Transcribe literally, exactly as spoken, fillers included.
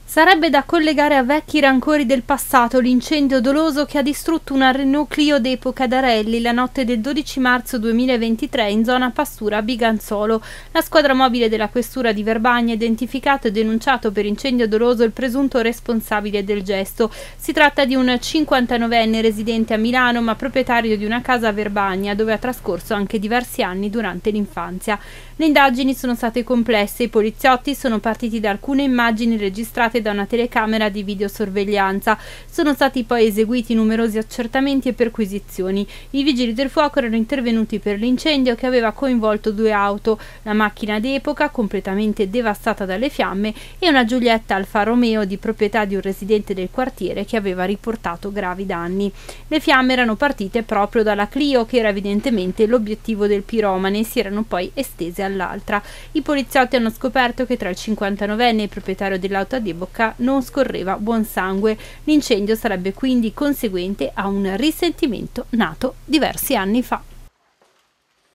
Sarebbe da collegare a vecchi rancori del passato l'incendio doloso che ha distrutto una Renault Clio d'epoca Darelli la notte del dodici marzo duemilaventitré in zona Pastura a Biganzolo. La squadra mobile della questura di Verbagna ha identificato e denunciato per incendio doloso il presunto responsabile del gesto. Si tratta di un cinquantanovenne residente a Milano ma proprietario di una casa a Verbagna dove ha trascorso anche diversi anni durante l'infanzia. Le indagini sono state complesse, i poliziotti sono partiti da alcune immagini registrate da una telecamera di videosorveglianza. Sono stati poi eseguiti numerosi accertamenti e perquisizioni. I vigili del fuoco erano intervenuti per l'incendio che aveva coinvolto due auto, la macchina d'epoca completamente devastata dalle fiamme e una Giulietta Alfa Romeo di proprietà di un residente del quartiere che aveva riportato gravi danni. Le fiamme erano partite proprio dalla Clio, che era evidentemente l'obiettivo del piromane, e si erano poi estese all'altra. I poliziotti hanno scoperto che tra il cinquantanovenne e il proprietario dell'auto ad epoca non scorreva buon sangue. L'incendio sarebbe quindi conseguente a un risentimento nato diversi anni fa.